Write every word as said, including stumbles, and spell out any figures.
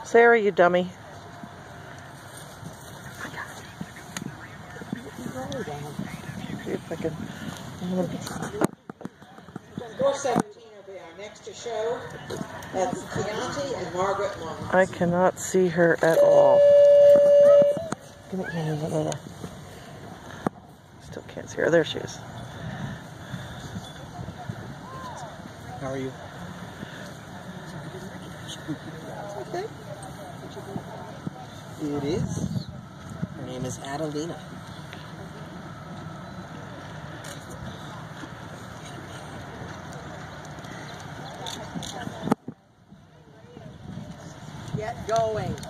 Sarah, you dummy. See if I can. four seventeen will be our next show. That's Chianti and Margaret Monk. I cannot see her at all. Give me, no, no, no, no. Still can't see her. There she is. How are you? Okay. It is. Her name is Adelina. Get going.